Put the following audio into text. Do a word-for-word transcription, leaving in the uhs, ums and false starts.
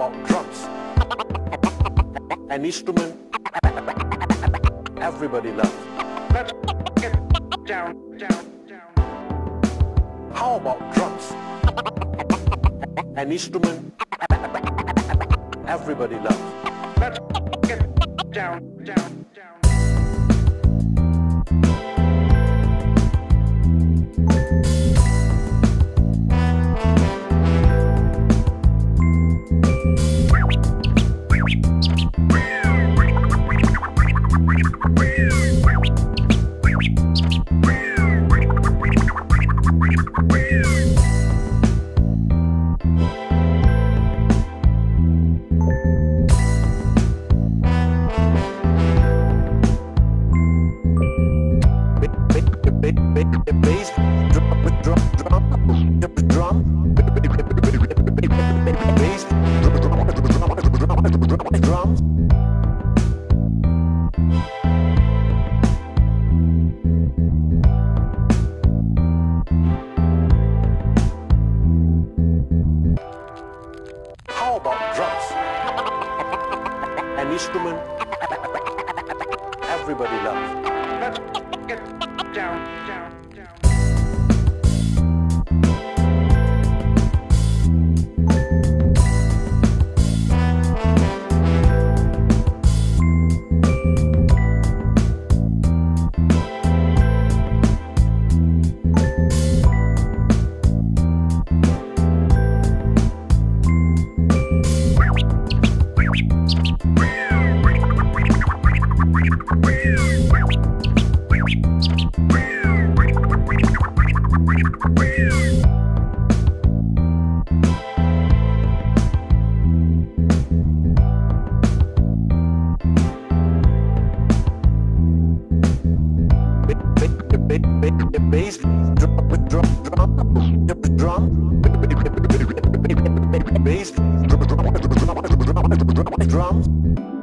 about drums? An instrument everybody loves. Let's get down, down, down. How about drums? An instrument everybody loves. Let's get down, down, down. Bass, drum, drum, drum, drum, bass, drum, drum, drum, drums. How about drums? An instrument everybody loves. Let's get down, down, down. Bass, drum, drum, drum, drum, bass, drum, drum, drum, drums.